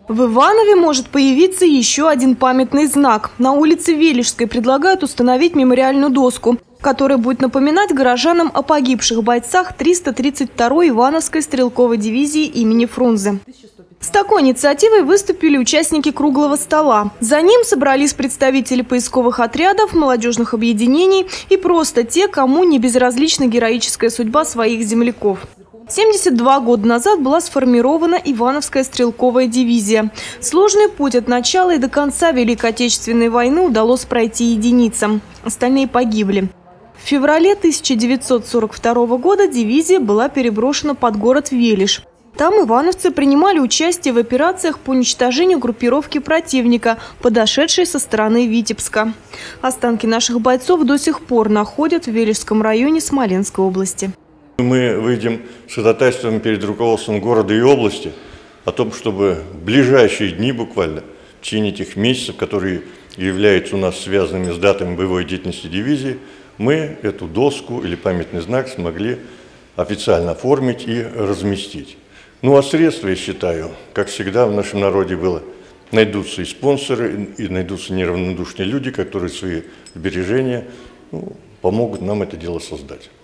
В Иванове может появиться еще один памятный знак. На улице Велишской предлагают установить мемориальную доску, которая будет напоминать горожанам о погибших бойцах 332-й Ивановской стрелковой дивизии имени Фрунзе. С такой инициативой выступили участники круглого стола. За ним собрались представители поисковых отрядов, молодежных объединений и просто те, кому не безразлична героическая судьба своих земляков. 72 года назад была сформирована Ивановская стрелковая дивизия. Сложный путь от начала и до конца Великой Отечественной войны удалось пройти единицам. Остальные погибли. В феврале 1942 года дивизия была переброшена под город Велиш. Там ивановцы принимали участие в операциях по уничтожению группировки противника, подошедшей со стороны Витебска. Останки наших бойцов до сих пор находят в Велишском районе Смоленской области. Мы выйдем с ходатайством перед руководством города и области о том, чтобы в ближайшие дни буквально, в течение этих месяцев, которые являются у нас связанными с датами боевой деятельности дивизии, мы эту доску или памятный знак смогли официально оформить и разместить. Ну а средства, я считаю, как всегда в нашем народе было, найдутся и спонсоры, и найдутся неравнодушные люди, которые свои сбережения помогут нам это дело создать.